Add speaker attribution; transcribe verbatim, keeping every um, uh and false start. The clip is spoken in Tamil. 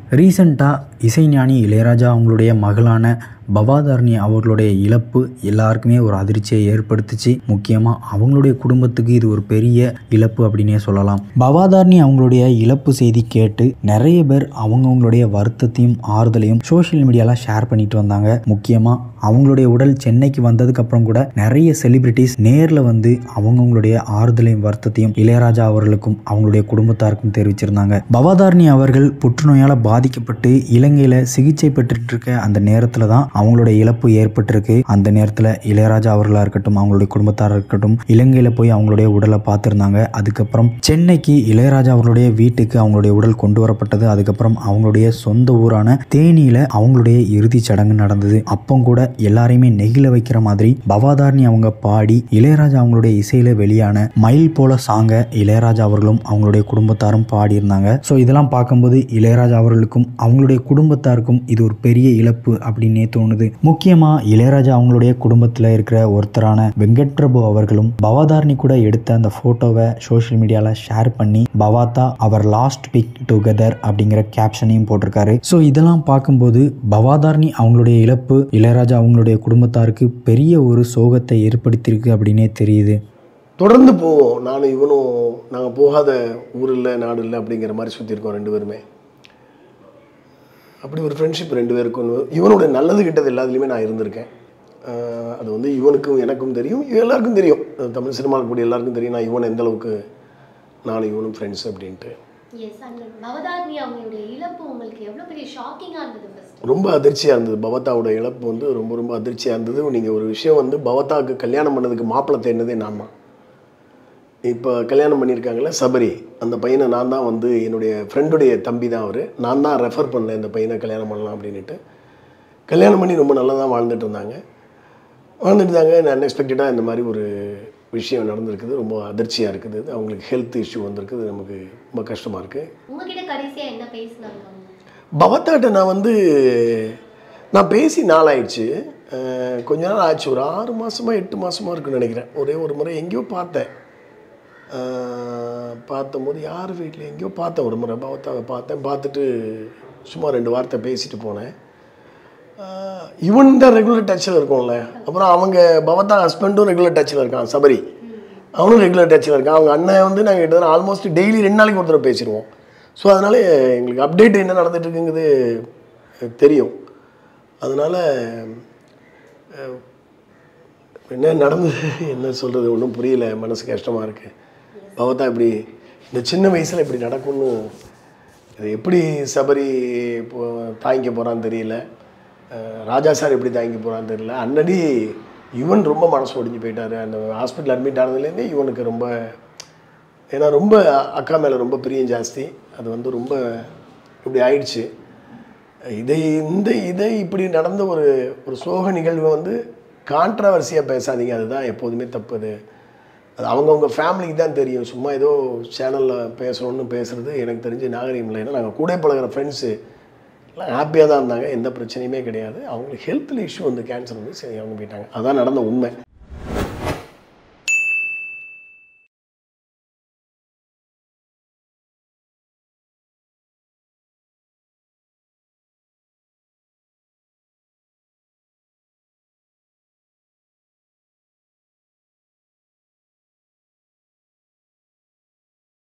Speaker 1: ரீசெண்டாக இசைஞானி இளையராஜா அவங்களுடைய மகளான பவாதாரணி அவர்களுடைய இழப்பு எல்லாருக்குமே ஒரு அதிர்ச்சியை ஏற்படுத்துச்சு. முக்கியமாக அவங்களுடைய குடும்பத்துக்கு இது ஒரு பெரிய இழப்பு அப்படின்னே சொல்லலாம். பவாதாரணி அவங்களுடைய இழப்பு செய்தி கேட்டு நிறைய பேர் அவங்கவுங்களுடைய வருத்தத்தையும் ஆறுதலையும் சோஷியல் மீடியாவில் ஷேர் பண்ணிட்டு வந்தாங்க. முக்கியமாக அவங்களுடைய உடல் சென்னைக்கு வந்ததுக்கு அப்புறம் கூட நிறைய செலிபிரிட்டிஸ் நேரில் வந்து அவங்கவுங்களுடைய ஆறுதலையும் வருத்தத்தையும் இளையராஜா அவர்களுக்கும் அவங்களுடைய குடும்பத்தாருக்கும் தெரிவிச்சிருந்தாங்க. பவாதாரணி அவர்கள் புற்றுநோயால் பாதிக்கப்பட்டு இலங்கையில் சிகிச்சை பெற்றுட்டு இருக்க அந்த நேரத்தில் தான் அவங்களுடைய இழப்பு ஏற்பட்டிருக்கு. அந்த நேரத்தில் இளையராஜா அவர்களாக இருக்கட்டும், அவங்களுடைய குடும்பத்தாராக இருக்கட்டும், இலங்கையில் போய் அவங்களுடைய உடலை பார்த்துருந்தாங்க. அதுக்கப்புறம் சென்னைக்கு இளையராஜா அவர்களுடைய வீட்டுக்கு அவங்களுடைய உடல் கொண்டு வரப்பட்டது. அதுக்கப்புறம் அவங்களுடைய சொந்த ஊரான தேனியில அவங்களுடைய இறுதி சடங்கு நடந்தது. அப்போ கூட எல்லாரையுமே நெகிழ வைக்கிற மாதிரி பவாதாரணி அவங்க பாடி இளையராஜா அவங்களுடைய இசையில வெளியான மயில் போல சாங்க இளையராஜா அவர்களும் அவங்களுடைய குடும்பத்தாரும் பாடியிருந்தாங்க. ஸோ இதெல்லாம் பார்க்கும்போது இளையராஜா அவர்களுக்கும் அவங்களுடைய குடும்பத்தாருக்கும் இது ஒரு பெரிய இழப்பு அப்படின்னே தோணுது. முக்கியமா இளையராஜா அவங்களுடைய குடும்பத்தில் இருக்கிற ஒருத்தரான வெங்கட் பிரபு அவர்களும் பவாதாரணி கூட எடுத்த அந்த போட்டோவை சோஷியல் மீடியால ஷேர் பண்ணி பவாதா அவர் லாஸ்ட் பிக் டுகெதர் அப்படிங்கிற கேப்ஷனையும் போட்டிருக்காரு. ஸோ இதெல்லாம் பார்க்கும்போது பவாதாரணி அவங்களுடைய இழப்பு இளையராஜா அவங்களுடைய குடும்பத்தாருக்கு பெரிய ஒரு சோகத்தை ஏற்படுத்தியிருக்கு அப்படின்னே தெரியுது.
Speaker 2: தொடர்ந்து போவோம். நானும் இவனும் நாங்கள் போகாத ஊர் இல்லை நாடு இல்லை அப்படிங்கிற மாதிரி சுற்றிருக்கோம் ரெண்டு பேருமே. அப்படி ஒரு ஃப்ரெண்ட்ஷிப் ரெண்டு பேருக்கும். இவனோட நல்லது கிட்டது எல்லாத்துலேயுமே நான் இருந்திருக்கேன். அது வந்து இவனுக்கும் எனக்கும் தெரியும், எல்லாருக்கும் தெரியும், தமிழ் சினிமாவில் கூடிய எல்லாருக்கும் தெரியும் நான் இவன் எந்த அளவுக்கு நானும் இவனும் ஃப்ரெண்ட்ஸ் அப்படின்ட்டு. ரொம்ப அதிர்ச்சியாக இருந்தது. பவதாவோட இழப்பு வந்து ரொம்ப ரொம்ப அதிர்ச்சியாக இருந்தது. நீங்கள் ஒரு விஷயம் வந்து பவதாவுக்கு கல்யாணம் பண்ணதுக்கு மாப்பிள்ளை தேடினதே நான் தான். இப்போ கல்யாணம் பண்ணியிருக்காங்களே சபரி, அந்த பையனை நான் தான் வந்து என்னுடைய ஃப்ரெண்டுடைய தம்பி தான் அவர். நான் தான் ரெஃபர் பண்ணேன் இந்த பையனை கல்யாணம் பண்ணலாம் அப்படின்ட்டு. கல்யாணம் பண்ணி ரொம்ப நல்லா தான் வாழ்ந்துட்டு இருந்தாங்க வாழ்ந்துட்டு இருந்தாங்க அன்எக்ஸ்பெக்டடாக இந்த மாதிரி ஒரு விஷயம் நடந்திருக்குது. ரொம்ப அதிர்ச்சியாக இருக்குது. அவங்களுக்கு ஹெல்த் இஷ்யூ வந்திருக்குது. நமக்கு ரொம்ப கஷ்டமாக இருக்குது. பவதாட்ட நான் வந்து நான் பேசி நாளாயிடுச்சு. கொஞ்ச நாள் ஆச்சு, ஒரு ஆறு மாதமாக எட்டு மாதமாக இருக்குன்னு நினைக்கிறேன். ஒரே ஒரு முறை எங்கேயோ பார்த்தேன். பார்த்தம்போது யார் வீட்டில் எங்கேயோ பார்த்தேன். ஒரு முறை பவதாவை பார்த்தேன். பார்த்துட்டு சும்மா ரெண்டு வார்த்தை பேசிட்டு போனேன். இவன் தான் ரெகுலர் டச்சில் இருக்கும்ல. அப்புறம் அவங்க பவதா ஹஸ்பண்டும் ரெகுலர் டச்சில் இருக்கான், சபரி. அவனும் ரெகுலர் டச்சில் இருக்கான். அவங்க அண்ணன் வந்து நாங்கள் கிட்ட ஆல்மோஸ்ட் டெய்லி ரெண்டு நாளைக்கு ஒரு தடவை பேசிடுவோம். ஸோ அதனால் எங்களுக்கு அப்டேட் என்ன நடந்துட்டு இருக்குங்கிறது தெரியும். அதனால் என்ன நடந்தது என்ன சொல்கிறது ஒன்றும் புரியல. மனசு கஷ்டமாக இருக்குது. பவதா இப்படி இந்த சின்ன வயசில் இப்படி நடக்கும்னு இது எப்படி சபரி இப்போ தாங்கிக்க போகிறான்னு தெரியல. ராஜா சார் எப்படி தாங்கி போகிறான்னு தெரியல. அன்னடி இவன் ரொம்ப மனசு ஒடிஞ்சு போயிட்டார். அந்த ஹாஸ்பிட்டல் அட்மிட் ஆனதுலேருந்தே இவனுக்கு ரொம்ப, ஏன்னா ரொம்ப அக்கா மேலே ரொம்ப பிரியம் ஜாஸ்தி. அது வந்து ரொம்ப இப்படி ஆயிடுச்சு. இதை இந்த இதை இப்படி நடந்த ஒரு ஒரு சோக நிகழ்வை வந்து கான்ட்ரவர்சியாக பேசாதீங்க. அதுதான் எப்போதுமே தப்புது. அது அவங்கவுங்க ஃபேமிலிக்கு தான் தெரியும். சும்மா ஏதோ சேனலில் பேசணுன்னு பேசுகிறது எனக்கு தெரிஞ்சு நாகரிகம் இல்லை. ஏன்னா நாங்கள் கூட பழகிற ஃப்ரெண்ட்ஸு எல்லாம் ஹாப்பியாக தான் இருந்தாங்க. எந்த பிரச்சனையுமே கிடையாது. அவங்களுக்கு ஹெல்த்தில் இஷ்யூ வந்து கேன்சர் வந்து சரி அவங்க போயிட்டாங்க. அதான் நடந்த உண்மை.